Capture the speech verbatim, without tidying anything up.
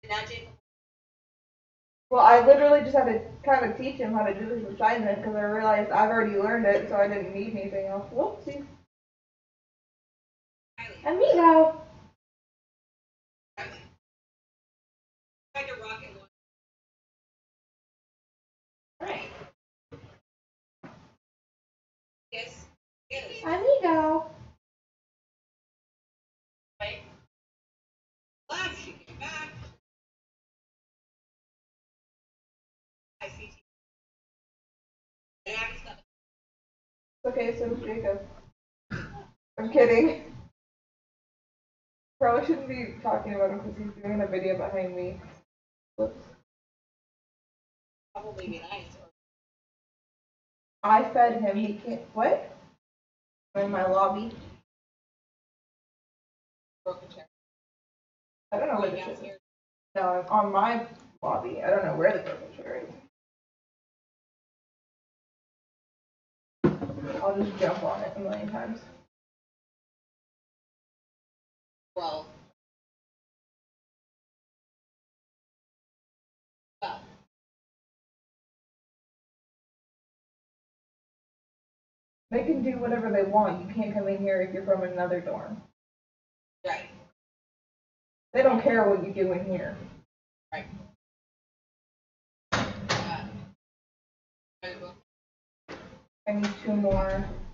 Well, I literally just had to kind of teach him how to do this assignment because I realized I've already learned it, so I didn't need anything else. Whoopsie. Amigo. Right. Yes. Yes. Amigo. Right. Glad she came back. I see. Okay, so is Jacob. I'm kidding. Probably shouldn't be talking about him because he's doing a video behind me. Whoops. Probably be nice. I fed him. He can't. What? I'm in my lobby. Broken chair. I don't know where this is. No, I'm on my lobby. I don't know where the broken chair is. I'll just jump on it a million times. Well. Well. They can do whatever they want. You can't come in here if you're from another dorm. Right. They don't care what you do in here. Right. Uh, I need two more.